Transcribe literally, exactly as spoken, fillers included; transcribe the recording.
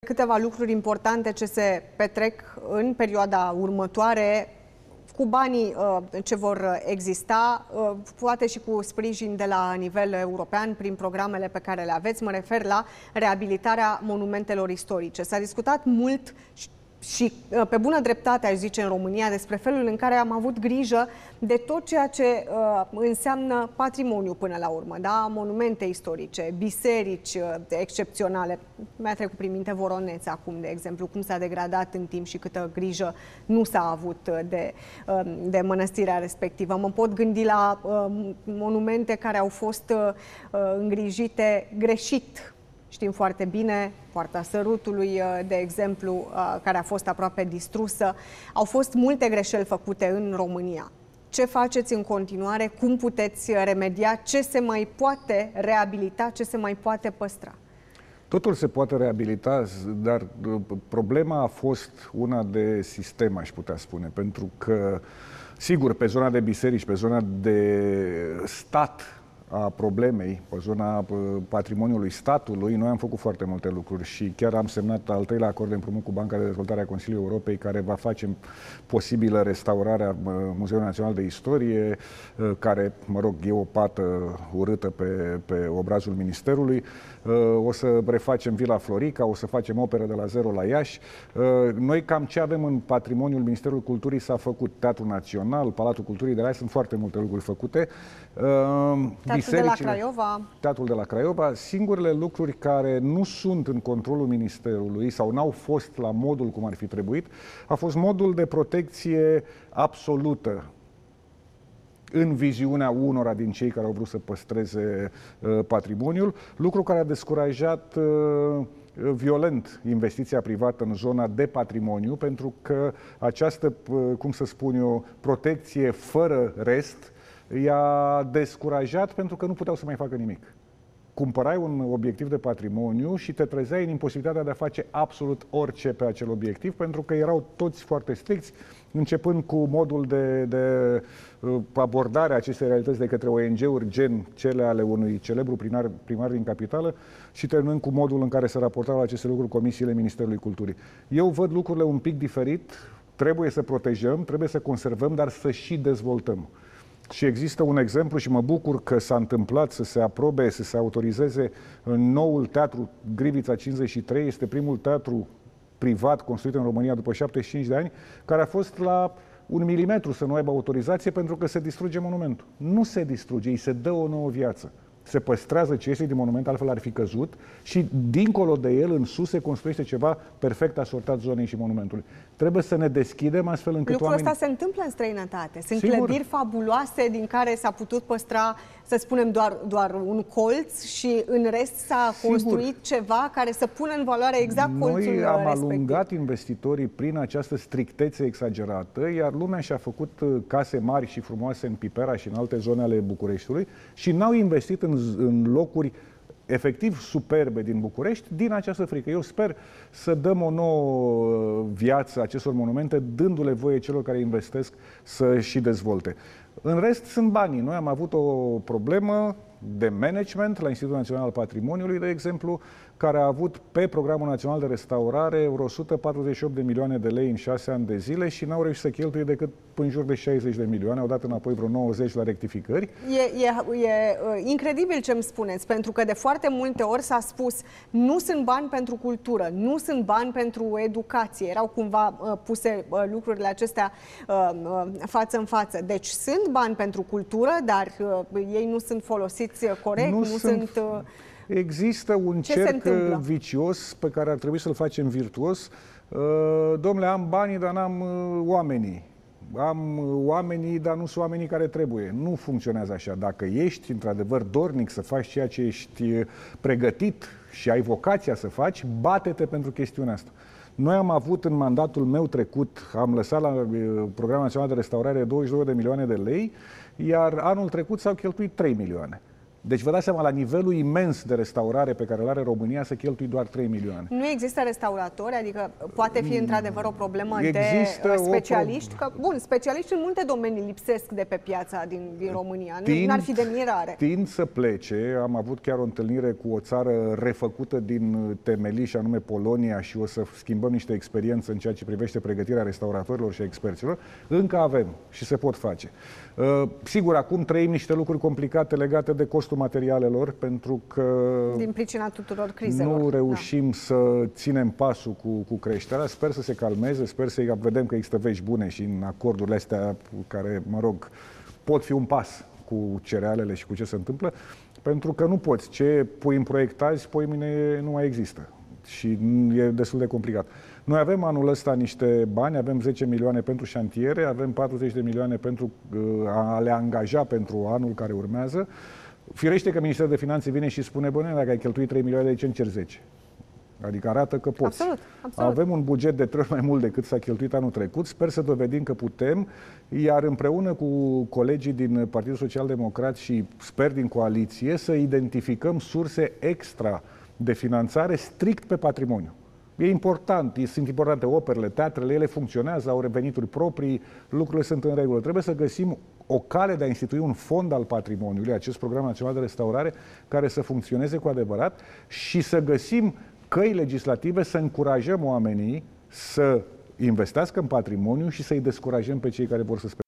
câteva lucruri importante ce se petrec în perioada următoare cu banii ce vor exista, poate și cu sprijin de la nivel european prin programele pe care le aveți. Mă refer la reabilitarea monumentelor istorice. S-a discutat mult și pe bună dreptate, aș zice, în România, despre felul în care am avut grijă de tot ceea ce uh, înseamnă patrimoniu până la urmă, da? Monumente istorice, biserici uh, excepționale. Mi-a trecut prin minte Voroneț acum, de exemplu, cum s-a degradat în timp și câtă grijă nu s-a avut de, uh, de mănăstirea respectivă. Mă pot gândi la uh, monumente care au fost uh, îngrijite greșit. Știm foarte bine, Poarta Sărutului, de exemplu, care a fost aproape distrusă. Au fost multe greșeli făcute în România. Ce faceți în continuare? Cum puteți remedia? Ce se mai poate reabilita? Ce se mai poate păstra? Totul se poate reabilita, dar problema a fost una de sistem, aș putea spune, pentru că, sigur, pe zona de biserici, pe zona de stat a problemei, pe zona patrimoniului statului, noi am făcut foarte multe lucruri și chiar am semnat al treilea acord de împrumut cu Banca de Dezvoltare a Consiliului Europei, care va face posibilă restaurarea Muzeului Național de Istorie, care, mă rog, e o pată urâtă pe, pe obrazul Ministerului. O să refacem Vila Florica, o să facem operă de la zero la Iași. Noi cam ce avem în patrimoniul Ministerului Culturii s-a făcut. Teatrul Național, Palatul Culturii de la Iași, sunt foarte multe lucruri făcute. Teatrul de la Craiova. Teatrul de la Craiova. Singurele lucruri care nu sunt în controlul Ministerului sau n-au fost la modul cum ar fi trebuit, a fost modul de protecție absolută în viziunea unora din cei care au vrut să păstreze uh, patrimoniul, lucru care a descurajat uh, violent investiția privată în zona de patrimoniu, pentru că această, uh, cum să spun eu, protecție fără rest i-a descurajat pentru că nu puteau să mai facă nimic. Cumpărai un obiectiv de patrimoniu și te trezeai în imposibilitatea de a face absolut orice pe acel obiectiv, pentru că erau toți foarte stricți, începând cu modul de, de abordare a acestei realități de către O N G-uri, gen cele ale unui celebru primar, primar din capitală, și terminând cu modul în care se raportau la aceste lucruri comisiile Ministerului Culturii. Eu văd lucrurile un pic diferit, trebuie să protejăm, trebuie să conservăm, dar să și dezvoltăm. Și există un exemplu și mă bucur că s-a întâmplat să se aprobe, să se autorizeze în noul teatru Grivița cincizeci și trei. Este primul teatru privat construit în România după șaptezeci și cinci de ani, care a fost la un milimetru să nu aibă autorizație pentru că se distruge monumentul. Nu se distruge, îi se dă o nouă viață. Se păstrează ce este din monument, altfel ar fi căzut, și dincolo de el, în sus, se construiește ceva perfect asortat zonei și monumentului. Trebuie să ne deschidem astfel încât Lucrul oamenii... ăsta se întâmplă în străinătate. Sunt Sigur. Clădiri fabuloase din care s-a putut păstra, să spunem, doar, doar un colț și în rest s-a construit ceva care să pună în valoare exact colțul respectiv. Noi am alungat investitorii prin această strictețe exagerată, iar lumea și-a făcut case mari și frumoase în Pipera și în alte zone ale Bucureștiului și n-au investit în, în locuri efectiv superbe din București din această frică. Eu sper să dăm o nouă viață acestor monumente, dându-le voie celor care investesc să și dezvolte. În rest, sunt banii. Noi am avut o problemă de management la Institutul Național al Patrimoniului, de exemplu, care a avut pe Programul Național de Restaurare vreo o sută patruzeci și opt de milioane de lei în șase ani de zile și n-au reușit să cheltuie decât în jur de șaizeci de milioane, au dat înapoi vreo nouăzeci la rectificări. E, e, e incredibil ce îmi spuneți, pentru că de foarte multe ori s-a spus nu sunt bani pentru cultură, nu sunt bani pentru educație. Erau cumva uh, puse uh, lucrurile acestea uh, uh, față în față. Deci sunt bani pentru cultură, dar uh, ei nu sunt folosiți corect, nu, nu sunt... sunt uh, Există un cerc vicios pe care ar trebui să-l facem virtuos. Domnule, am banii, dar n-am oamenii. Am oamenii, dar nu sunt oamenii care trebuie. Nu funcționează așa. Dacă ești, într-adevăr, dornic să faci ceea ce ești pregătit și ai vocația să faci, bate-te pentru chestiunea asta. Noi am avut în mandatul meu trecut, am lăsat la Programul Național de Restaurare douăzeci și două de milioane de lei, iar anul trecut s-au cheltuit trei milioane. Deci vă dați seama, la nivelul imens de restaurare pe care îl are România, să cheltui doar trei milioane. Nu există restauratori? Adică poate fi într-adevăr o problemă există de specialiști? Că, bun, specialiști în multe domenii lipsesc de pe piața din, din România. Nu ar fi de mirare. Tind să plece. Am avut chiar o întâlnire cu o țară refăcută din temelii, și anume Polonia, și o să schimbăm niște experiențe în ceea ce privește pregătirea restauratorilor și experților. Încă avem și se pot face. Uh, sigur, acum trăim niște lucruri complicate legate de costul materialelor, pentru că din pricina tuturor crizelor. Nu reușim da. să ținem pasul cu, cu creșterea. Sper să se calmeze, sper să vedem că există vești bune și în acordurile astea care, mă rog, pot fi un pas cu cerealele și cu ce se întâmplă, pentru că nu poți. Ce pui în proiect azi, poi mâine nu mai există. Și e destul de complicat. Noi avem anul ăsta niște bani, avem zece milioane pentru șantiere, avem patruzeci de milioane pentru a le angaja pentru anul care urmează. Firește că Ministerul de Finanțe vine și spune, bă, dacă ai cheltuit trei milioane, de ce încerci zece? Adică arată că poți. Absolut, absolut. Avem un buget de trei ori mai mult decât s-a cheltuit anul trecut. Sper să dovedim că putem, iar împreună cu colegii din Partidul Social Democrat și sper din coaliție să identificăm surse extra de finanțare strict pe patrimoniu. E important, sunt importante operele, teatrele, ele funcționează, au venituri proprii, lucrurile sunt în regulă. Trebuie să găsim o cale de a institui un fond al patrimoniului, acest program național de restaurare, care să funcționeze cu adevărat și să găsim căi legislative să încurajăm oamenii să investească în patrimoniu și să-i descurajăm pe cei care vor să